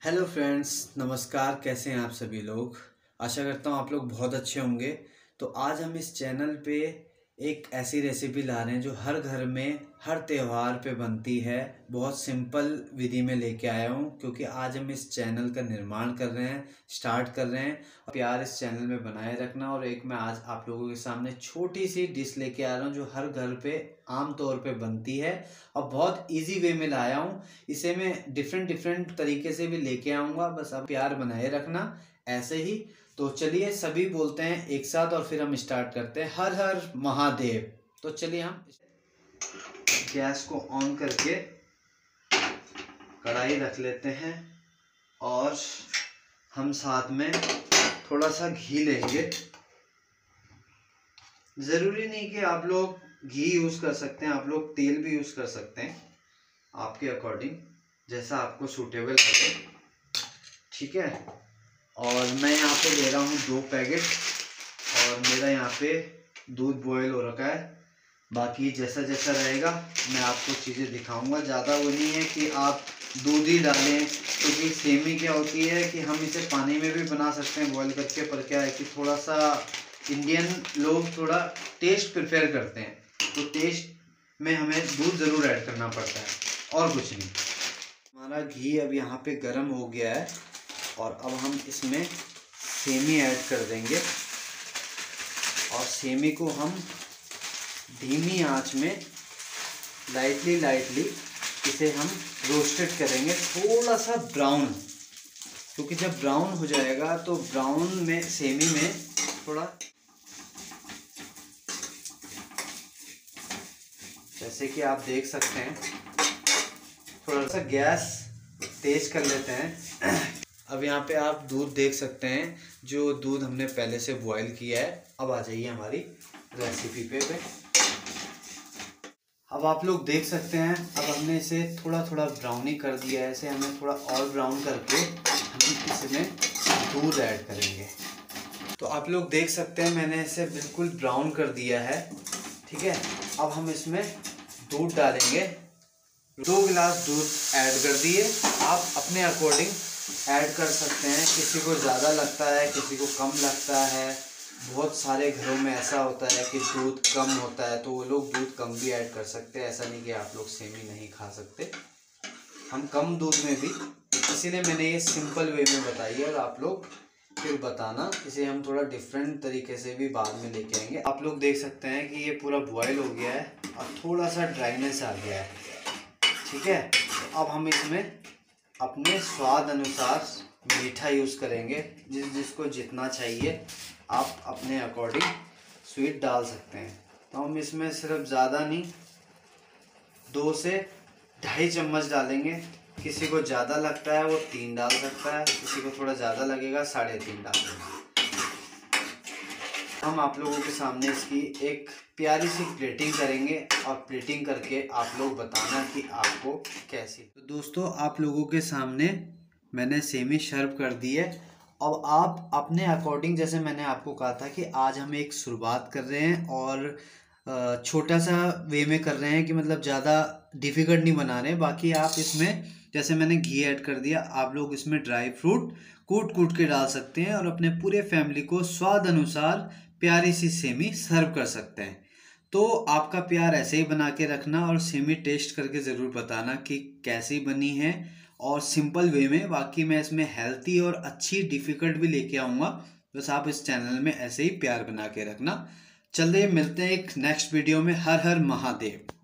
Hello friends, नमस्कार। कैसे हैं आप सभी लोग। आशा करता हूँ आप लोग बहुत अच्छे होंगे। तो आज हम इस चैनल पे एक ऐसी रेसिपी ला रहे हैं जो हर घर में हर त्यौहार पे बनती है। बहुत सिंपल विधि में लेके आया हूँ क्योंकि आज हम इस चैनल का निर्माण कर रहे हैं, स्टार्ट कर रहे हैं। प्यार इस चैनल में बनाए रखना। और एक मैं आज आप लोगों के सामने छोटी सी डिश लेके आ रहा हूँ जो हर घर पे आम तौर पे बनती है और बहुत इजी वे में लाया हूँ। इसे मैं डिफरेंट डिफरेंट तरीके से भी लेके आऊँगा, बस आप प्यार बनाए रखना ऐसे ही। तो चलिए सभी बोलते हैं एक साथ और फिर हम स्टार्ट करते हैं। हर हर महादेव। तो चलिए हम गैस को ऑन करके कढ़ाई रख लेते हैं और हम साथ में थोड़ा सा घी लेंगे। ज़रूरी नहीं कि आप लोग घी यूज़ कर सकते हैं, आप लोग तेल भी यूज़ कर सकते हैं, आपके अकॉर्डिंग जैसा आपको सूटेबल लगे। ठीक है। और मैं यहाँ पे ले रहा हूँ 2 पैकेट और मेरा यहाँ पे दूध बॉयल हो रखा है। बाकी जैसा जैसा रहेगा मैं आपको चीज़ें दिखाऊंगा। ज़्यादा वो नहीं है कि आप दूध ही डालें, क्योंकि सेमी क्या होती है कि हम इसे पानी में भी बना सकते हैं बॉयल करके, पर क्या है कि थोड़ा सा इंडियन लोग थोड़ा टेस्ट प्रेफर करते हैं, तो टेस्ट में हमें दूध ज़रूर ऐड करना पड़ता है और कुछ नहीं। हमारा घी अब यहाँ पे गर्म हो गया है और अब हम इसमें सेमी ऐड कर देंगे और सेमी को हम धीमी आंच में लाइटली इसे हम रोस्टेड करेंगे, थोड़ा सा ब्राउन। क्योंकि जब ब्राउन हो जाएगा तो ब्राउन में सेमी में थोड़ा, जैसे कि आप देख सकते हैं, थोड़ा सा गैस तेज कर लेते हैं। अब यहाँ पे आप दूध देख सकते हैं, जो दूध हमने पहले से बॉयल किया है। अब आ जाइए हमारी रेसिपी पे। अब आप लोग देख सकते हैं, अब हमने इसे थोड़ा थोड़ा ब्राउनी कर दिया है। इसे हमें थोड़ा और ब्राउन करके हम इसमें दूध ऐड करेंगे। तो आप लोग देख सकते हैं मैंने इसे बिल्कुल ब्राउन कर दिया है। ठीक है। अब हम इसमें दूध डालेंगे। 2 गिलास दूध ऐड कर दिए। आप अपने अकॉर्डिंग ऐड कर सकते हैं। किसी को ज़्यादा लगता है, किसी को कम लगता है। बहुत सारे घरों में ऐसा होता है कि दूध कम होता है तो वो लोग दूध कम भी ऐड कर सकते हैं। ऐसा नहीं कि आप लोग सेमी नहीं खा सकते, हम कम दूध में भी, इसीलिए मैंने ये सिंपल वे में बताई है। और आप लोग फिर बताना, इसे हम थोड़ा डिफरेंट तरीके से भी बाद में लेके आएंगे। आप लोग देख सकते हैं कि ये पूरा बॉयल हो गया है और थोड़ा सा ड्राइनेस आ गया है। ठीक है। अब हम इसमें अपने स्वाद अनुसार मीठा यूज़ करेंगे। जिसको जितना चाहिए आप अपने अकॉर्डिंग स्वीट डाल सकते हैं। तो हम इसमें सिर्फ ज़्यादा नहीं, 2 से 2.5 चम्मच डालेंगे। किसी को ज़्यादा लगता है वो 3 डाल सकता है, किसी को थोड़ा ज़्यादा लगेगा 3.5 डालेंगे। हम आप लोगों के सामने इसकी एक प्यारी सी प्लेटिंग करेंगे और प्लेटिंग करके आप लोग बताना कि आपको कैसी। तो दोस्तों, आप लोगों के सामने मैंने सेमी सर्व कर दी है। अब आप अपने अकॉर्डिंग, जैसे मैंने आपको कहा था कि आज हम एक शुरुआत कर रहे हैं और छोटा सा वे में कर रहे हैं कि मतलब ज़्यादा डिफ़िकल्ट नहीं बना रहे हैं। बाकी आप इसमें, जैसे मैंने घी ऐड कर दिया, आप लोग इसमें ड्राई फ्रूट कूट के डाल सकते हैं और अपने पूरे फैमिली को स्वाद अनुसार प्यारी सी सेमी सर्व कर सकते हैं। तो आपका प्यार ऐसे ही बना के रखना और सेमी टेस्ट करके ज़रूर बताना कि कैसी बनी है और सिंपल वे में। बाकी मैं इसमें हेल्थी और अच्छी डिफ़िकल्ट भी लेके आऊँगा। बस आप इस चैनल में ऐसे ही प्यार बना के रखना। चलिए मिलते हैं एक नेक्स्ट वीडियो में। हर हर महादेव।